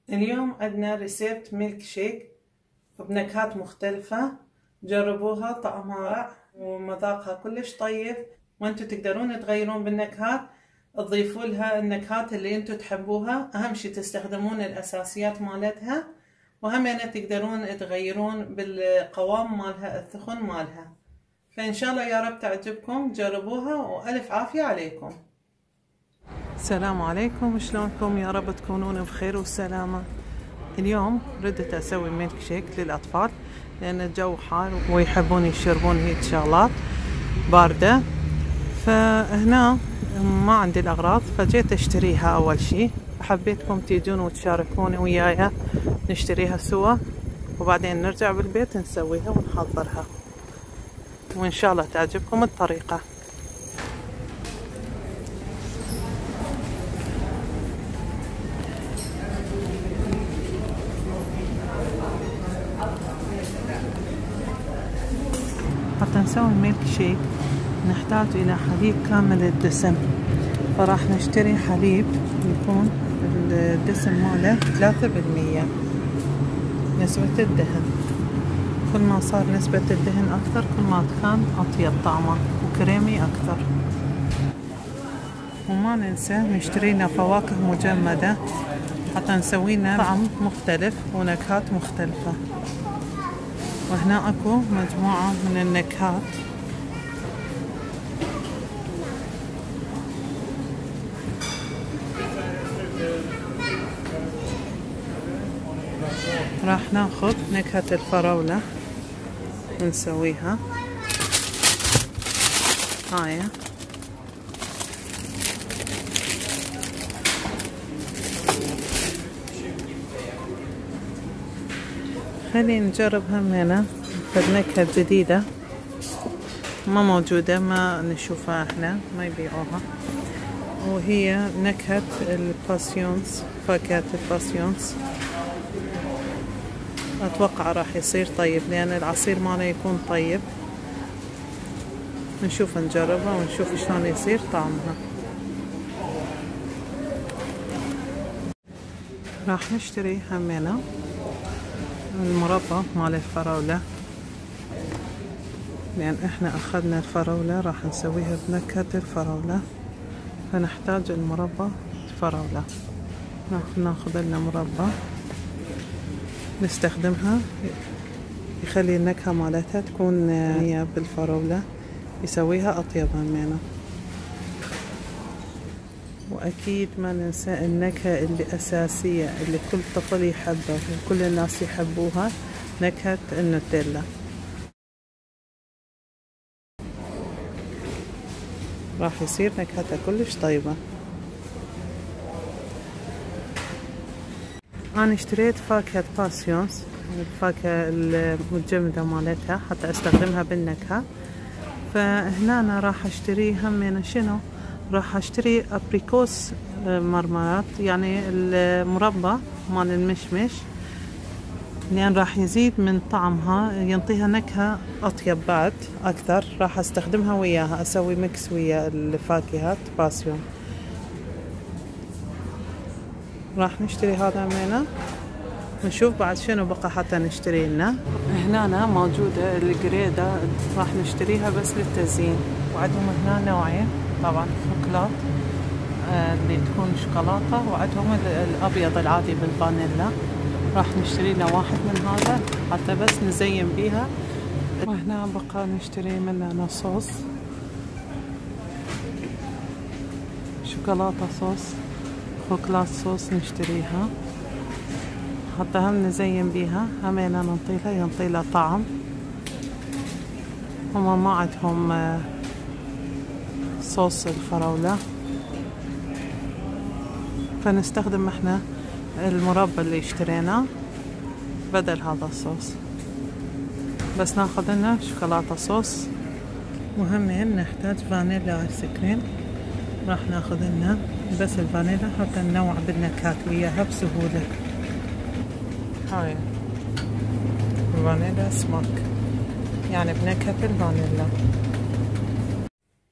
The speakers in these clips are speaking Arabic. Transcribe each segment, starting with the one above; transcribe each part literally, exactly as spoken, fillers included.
اليوم عندنا ريسيبت ميلك شيك بنكهات مختلفة. جربوها، طعمها رائع ومذاقها كلش طيب، وانتو تقدرون تغيرون بالنكهات، تضيفوا لها النكهات اللي انتو تحبوها. اهم شي تستخدمون الاساسيات مالتها، وهمين تقدرون تغيرون بالقوام مالها، الثخن مالها. فان شاء الله يا رب تعجبكم، جربوها والف عافية عليكم. السلام عليكم، شلونكم؟ يا رب تكونون بخير وسلامة. اليوم ردت اسوي ميلك شيك للاطفال لان الجو حار ويحبون يشربون هيك شغلات باردة. فهنا ما عندي الاغراض فجيت اشتريها. اول شي حبيتكم تيجون وتشاركوني وياي نشتريها سوا، وبعدين نرجع بالبيت نسويها ونحضرها، وان شاء الله تعجبكم الطريقة. حتى نسوي ميلك شيك نحتاج إلى حليب كامل الدسم، فراح نشتري حليب يكون الدسم ماله ثلاثة بالمية نسبة الدهن. كل ما صار نسبة الدهن أكثر كل ما كان أطيب طعمه وكريمي أكثر. وما ننسى نشتري لنا فواكه مجمدة حتى نسوي لنا طعم مختلف ونكهات مختلفة. وهنا اكو مجموعة من النكهات. راح ناخذ نكهة الفراولة ونسويها. هاي خلينا نجرب همينة بنكهة جديدة ما موجودة، ما نشوفها احنا، ما يبيعوها، وهي نكهة الباسيونس، فاكهة الباسيونس. اتوقع راح يصير طيب لان العصير ماله يكون طيب. نشوف نجربها ونشوف شلون يصير طعمها. راح نشتري همينة المربى مال الفراولة، لأن احنا اخذنا الفراولة راح نسويها بنكهة الفراولة، فنحتاج المربى الفراولة. ناخذ لنا مربى نستخدمها يخلي النكهة مالتها تكون هي بالفراولة، يسويها أطيب همينة. وأكيد ما ننسى النكهة اللي أساسية اللي كل طفل يحبها وكل الناس يحبوها، نكهة النوتيلا. راح يصير نكهتها كلش طيبة. أنا اشتريت فاكهة باسيونس، الفاكهة المتجمدة مالتها حتى استخدمها بالنكهة. فهنا أنا راح اشتري همين شنو، راح اشتري ابريكوس مرمرات، يعني المربى مال المشمش، لان راح يزيد من طعمها، ينطيها نكهة اطيب بعد اكثر. راح استخدمها وياها، اسوي ميكس ويا الفاكهات باسيون. راح نشتري هذا منه، نشوف بعد شنو بقى حتى نشتري لنا. هنا موجودة الجريدة راح نشتريها بس للتزيين. وعندهم هنا نوعين طبعا، شوكولات آه اللي تكون شوكولاتة، وعندهم الابيض العادي بالفانيلا. راح نشتري لنا واحد من هذا حتى بس نزين بيها. وهنا بقى نشتري منه صوص شوكولاتة، صوص شوكولات صوص نشتريها حتى هم نزين بيها، همينا ننطيلها ينطيلها طعم. هما ما عندهم آه صوص الفراولة، فنستخدم احنا المربى اللي اشتريناه بدل هذا الصوص. بس ناخذ لنا شوكولاتة صوص. وهمين نحتاج فانيلا ايس كريم، راح ناخذ لنا بس الفانيلا حتى ننوع بالنكهات وياها بسهولة. هاي فانيلا سماك، يعني بنكهة الفانيلا.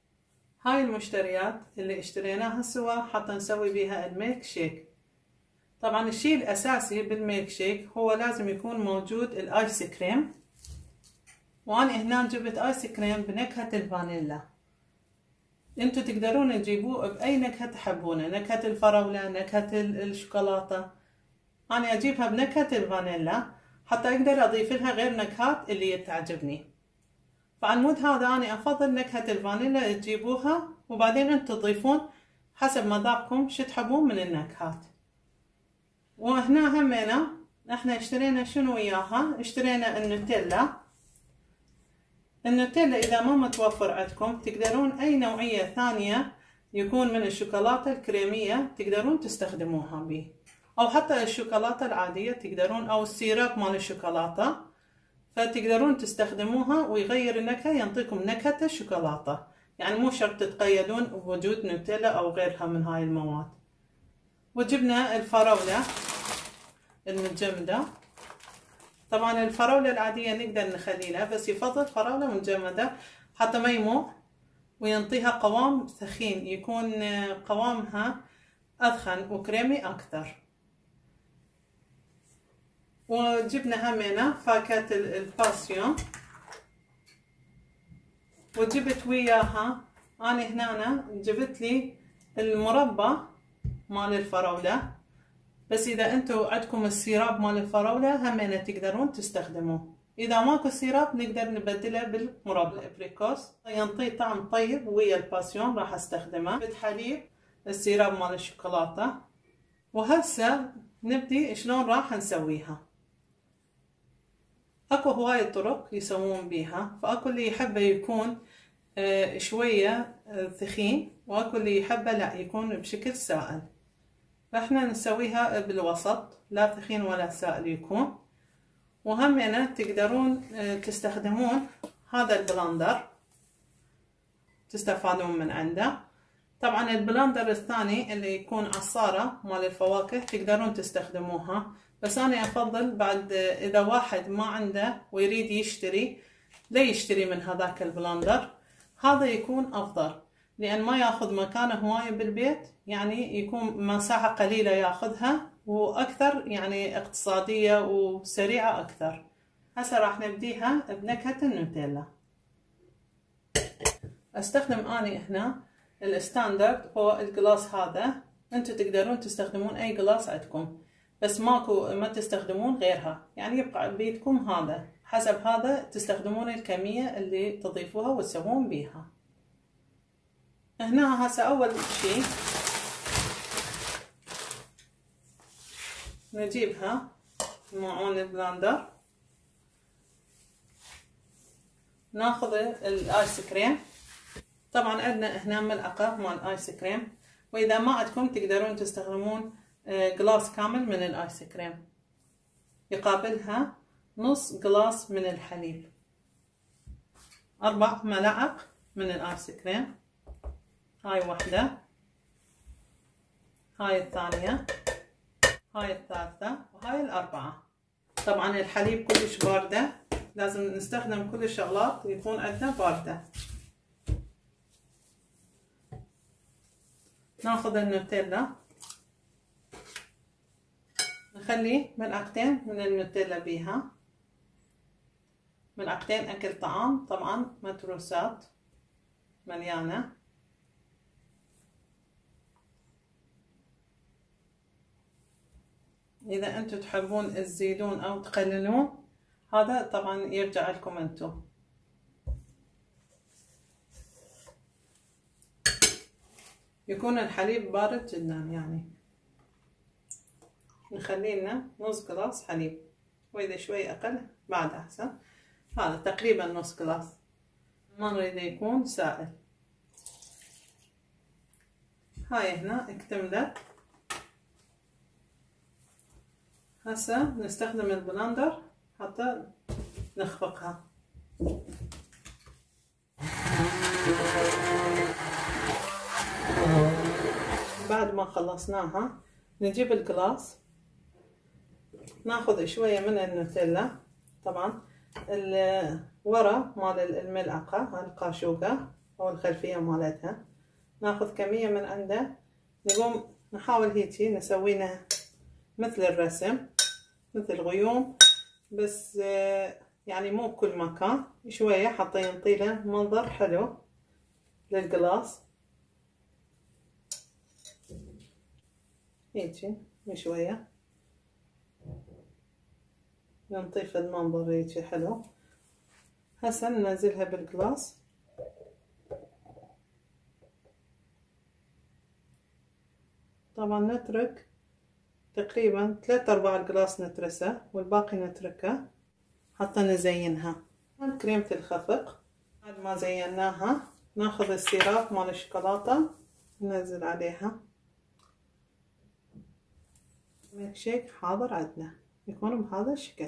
هاي المشتريات اللي اشتريناها سوا حتى نسوي بيها الميلك شيك. طبعا الشيء الاساسي بالميلك شيك هو لازم يكون موجود الايس كريم، وانا هنا جبت ايس كريم بنكهة الفانيلا. انتوا تقدرون تجيبوه باي نكهة تحبونه، نكهة الفراولة، نكهة الشوكولاتة. انا اجيبها بنكهة الفانيلا حتى اقدر اضيف لها غير نكهات اللي تعجبني. فعلى المود هذا انا افضل نكهة الفانيلا تجيبوها، وبعدين انتوا تضيفون حسب مذاقكم شو تحبون من النكهات. وهنا همينا احنا اشترينا شنو وياها، اشترينا النوتيلا. النوتيلا اذا ما متوفر عندكم تقدرون اي نوعية ثانية يكون من الشوكولاتة الكريمية تقدرون تستخدموها به، او حتى الشوكولاتة العادية تقدرون، او السيراب مال الشوكولاتة فتقدرون تستخدموها ويغير النكهة، ينطيكم نكهة الشوكولاتة. يعني مو شرط تتقيدون بوجود نوتيلا او غيرها من هاي المواد. وجبنا الفراولة المتجمدة. طبعا الفراولة العادية نقدر نخليها، بس يفضل فراولة مجمدة حتى ما يموع وينطيها قوام ثخين، يكون قوامها أثخن وكريمي أكثر. وجبنا همينا فاكهة الباسيون، وجبت وياها أنا هنا جبت لي المربى مال الفراولة، بس إذا أنتوا عندكم السيراب مال الفراولة همينا تقدرون تستخدموه. إذا ماكو سيراب نقدر نبدله بالمربى الأبريكوس، ينطي طعم طيب ويا الباسيون راح استخدمه. بالحليب السيراب مال الشوكولاتة. وهسه نبدي شلون راح نسويها. اكو هواية طرق يسوون بيها، فاكو اللي يحبه يكون شوية ثخين، واكو اللي يحبه لا يكون بشكل سائل. فاحنا نسويها بالوسط، لا ثخين ولا سائل يكون. وهمنا تقدرون تستخدمون هذا البلندر تستفادون من عنده. طبعا البلندر الثاني اللي يكون عصارة مال الفواكه تقدرون تستخدموها، بس انا افضل بعد اذا واحد ما عنده ويريد يشتري لا يشتري من هذاك البلندر، هذا يكون افضل لان ما ياخذ مكانه هواية بالبيت، يعني يكون مساحة قليلة ياخذها واكثر، يعني اقتصادية وسريعة اكثر. هسه راح نبديها بنكهة النوتيلا. استخدم اني هنا الستاندرد هو الجلاس هذا، انتوا تقدرون تستخدمون اي جلاس عندكم، بس ماكو ما تستخدمون غيرها، يعني يبقى بيدكم هذا، حسب هذا تستخدمون الكمية اللي تضيفوها وتسوون بيها. هنا هسه اول شي نجيبها معون البلندر، ناخذ الايس كريم. طبعا عندنا هنا ملعقة مال ايس كريم، واذا ما عندكم تقدرون تستخدمون جلاس كامل من الايس كريم، يقابلها نص جلاس من الحليب. اربع ملاعق من الايس كريم، هاي واحدة، هاي الثانية، هاي الثالثة، وهاي الاربعة. طبعا الحليب كلش باردة، لازم نستخدم كل الشغلات يكون عندنا باردة. ناخذ النوتيلا، نخلي ملعقتين من النوتيلا بيها، ملعقتين اكل طعام طبعا متروسات مليانة. اذا انتم تحبون تزيدون او تقللون هذا طبعا يرجع لكم انتم. يكون الحليب بارد جدا، يعني نخلي لنا نص جلاس حليب، واذا شوي اقل بعد احسن. هذا تقريبا نص جلاس، ما نريد يكون سائل. هاي هنا اكتملت. هسه نستخدم البلندر حتى نخفقها. بعد ما خلصناها نجيب الجلاس، ناخذ شوية من النوتيلا، طبعا الورا مال الملعقة القاشوقة او الخلفية مالتها، ناخذ كمية من عنده، نقوم نحاول هيجي نسوينا مثل الرسم، مثل غيوم، بس يعني مو بكل مكان، شوية حتى ينطيله منظر حلو للقلاص. هيجي شوية نضيف المنظر هيجي حلو. هسه ننزلها بالقلاص. طبعا نترك تقريبا ثلاثة ارباع القلاص نترسه والباقي نتركه حتى نزينها. كريمة الخفق بعد ما زيناها ناخذ السيراب مال الشوكولاتة ننزل عليها. ميلك شيك حاضر عندنا يكون بهذا الشكل.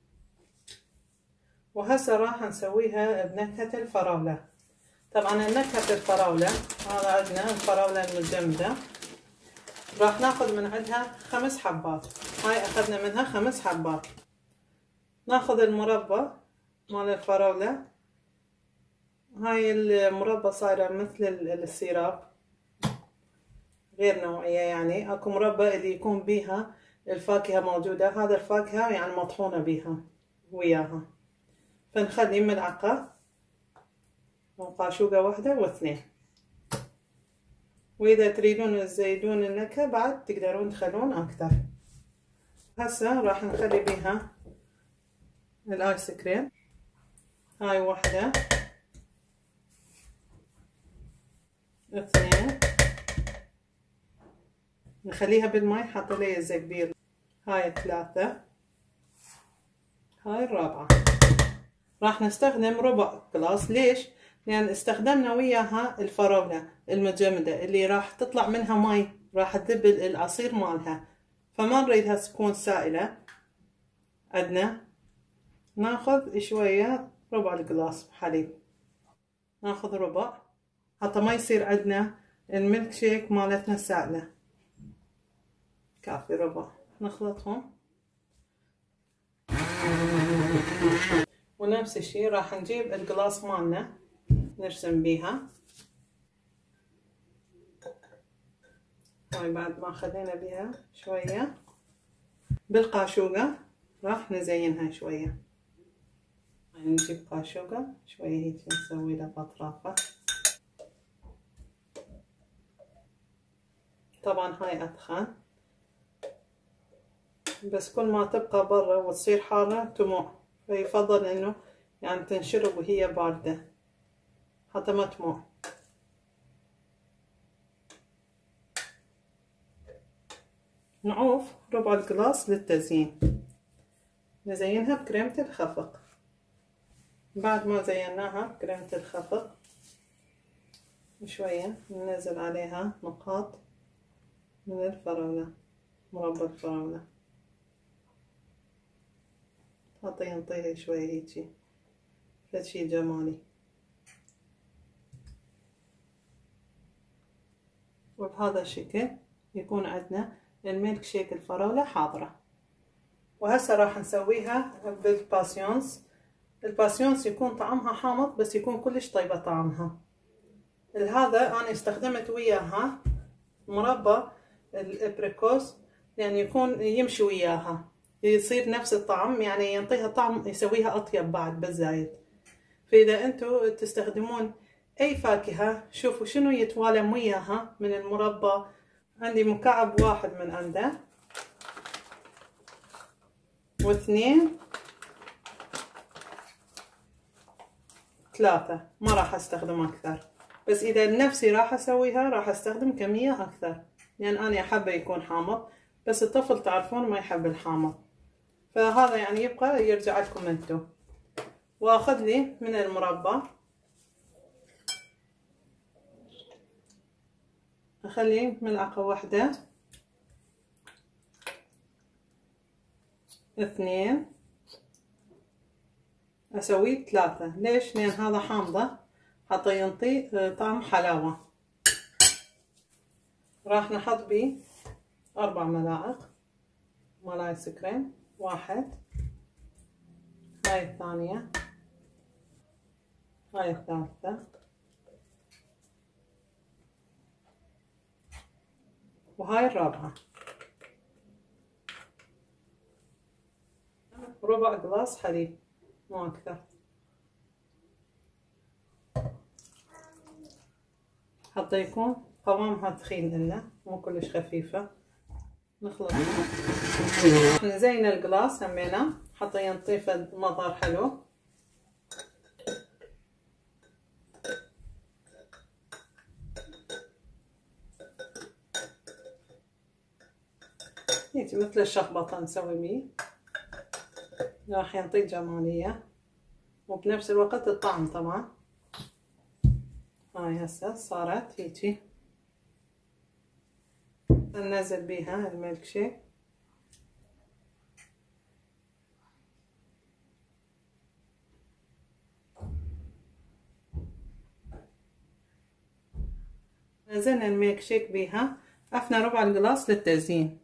وهسه راح نسويها بنكهة الفراولة. طبعا نكهة الفراولة هذا عندنا الفراولة المجمدة، راح ناخذ من عندها خمس حبات. هاي اخذنا منها خمس حبات. ناخذ المربى مال الفراولة. هاي المربى صايرة مثل السيراب غير نوعية، يعني اكو مربى اللي يكون بيها الفاكهة موجودة، هذا الفاكهة يعني مطحونة بيها وياها. فنخلي ملعقة وقاشوقة واحدة واثنين، واذا تريدون تزيدون النكهة بعد تقدرون تخلون اكثر. هسه راح نخلي بيها الايس كريم. هاي واحدة اثنين، نخليها بالماء حتى لا يلزق بيه. هاي ثلاثة، هاي الرابعة. راح نستخدم ربع قلاص. ليش؟ لأن استخدمنا وياها الفراولة المجمدة اللي راح تطلع منها ماي، راح تذب العصير مالها، فما نريدها تكون سائلة. عندنا ناخذ شوية ربع القلاص حليب، ناخذ ربع حتى ما يصير عندنا الميلك شيك مالتنا سائلة. كافي ربع. نخلطهم ونفس الشي راح نجيب القلاص مالنا نرسم بيها. هاي بعد ما خلينا بيها شوية بالقاشوقة راح نزينها شوية. نجيب قاشوقة شوية هيك نسوي لها بأطرافها. طبعا هاي أدخن، بس كل ما تبقى برا وتصير حارة تموع، فيفضل انه يعني تنشرب وهي باردة حتى ما تموع. نعوف ربع القلاص للتزيين، نزينها بكريمة الخفق. بعد ما زيناها بكريمة الخفق شوية ننزل عليها نقاط من الفراولة، مربى الفراولة، حتى ينطيها شوية هيجي فشي جمالي. وبهذا الشكل يكون عندنا الميلك شيك الفراولة حاضرة. وهسه راح نسويها بالباسيونس. الباسيونس يكون طعمها حامض بس يكون كلش طيبة طعمها. هذا انا استخدمت وياها مربى الابريكوس لان يعني يكون يمشي وياها يصير نفس الطعم، يعني ينطيها طعم يسويها اطيب بعد بالزايد. فاذا انتم تستخدمون اي فاكهة شوفوا شنو يتوالم وياها من المربى. عندي مكعب واحد من عنده واثنين ثلاثة، ما راح استخدم اكثر، بس اذا لنفسي راح اسويها راح استخدم كمية اكثر لان يعني انا احبه يكون حامض، بس الطفل تعرفون ما يحب الحامض، فهذا يعني يبقى يرجع لكم انتم. واخذ لي من المربى اخلي ملعقة واحدة اثنين، اسوي ثلاثة. ليش؟ لان هذا حامضة حتى ينطي طعم حلاوة. راح نحط بيه اربع ملاعق مال ايس كريم. واحد، هاي الثانية، هاي الثالثة، وهاي الرابعة. ربع قلاص حليب مو اكثر. حتى يكون قوامها تخين إلا مو كلش خفيفة. نخلط نزين القلاص همينه حتى ينطيف المطر حلو. هيك مثل الشخبطة نسوي بيه راح ينطي جمالية وبنفس الوقت الطعم طبعا. هاي هسه صارت هيجي ننزل بيها الميلك شيك. نزلنا الميلك شيك بيها، عفنا ربع القلاص للتزيين.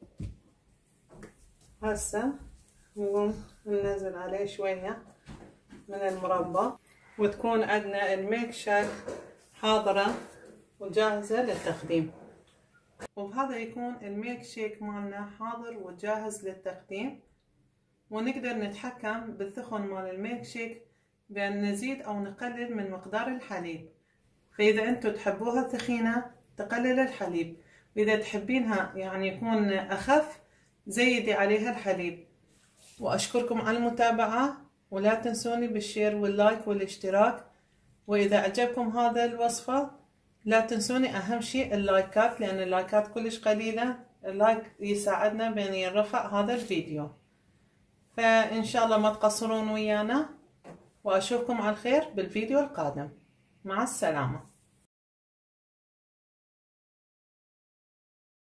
هسه نقوم ننزل عليه شوية من المربى وتكون عندنا الميلك شيك حاضرة وجاهزة للتقديم. وبهذا يكون الميلك شيك مالنا حاضر وجاهز للتقديم. ونقدر نتحكم بالثخن مال الميلك شيك بأن نزيد أو نقلل من مقدار الحليب. فإذا أنتم تحبوها ثخينة تقلل الحليب، وإذا تحبينها يعني يكون أخف زيدي عليها الحليب. وأشكركم على المتابعة، ولا تنسوني بالشير واللايك والاشتراك. وإذا عجبكم هذا الوصفة لا تنسوني أهم شيء اللايكات، لأن اللايكات كلش قليلة. اللايك يساعدنا بأن يرفع هذا الفيديو. فإن شاء الله ما تقصرون ويانا، وأشوفكم على خير بالفيديو القادم. مع السلامة.